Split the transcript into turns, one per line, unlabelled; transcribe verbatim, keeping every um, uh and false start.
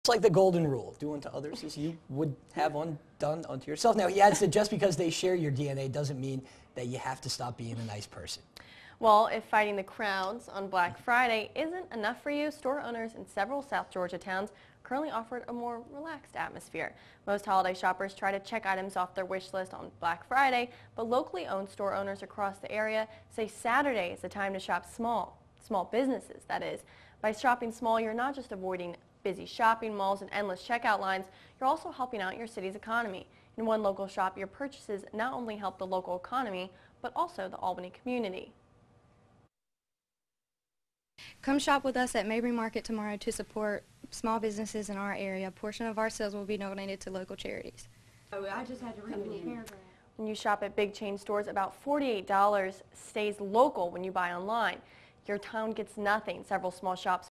It's like the golden rule, do unto others as you would have undone unto yourself. Now, he adds that just because they share your D N A doesn't mean that you have to stop being a nice person.
Well, if fighting the crowds on Black Friday isn't enough for you, store owners in several South Georgia towns currently offer a more relaxed atmosphere. Most holiday shoppers try to check items off their wish list on Black Friday, but locally owned store owners across the area say Saturday is the time to shop small, small businesses, that is. By shopping small, you're not just avoiding busy shopping malls and endless checkout lines, you're also helping out your city's economy. In one local shop, your purchases not only help the local economy, but also the Albany community.
Come shop with us at Mabry Market tomorrow to support small businesses in our area. A portion of our sales will be donated to local charities.
Oh, I just had to read the paragraph.
When you shop at big chain stores, about forty-eight dollars stays local when you buy online. Your town gets nothing. Several small shops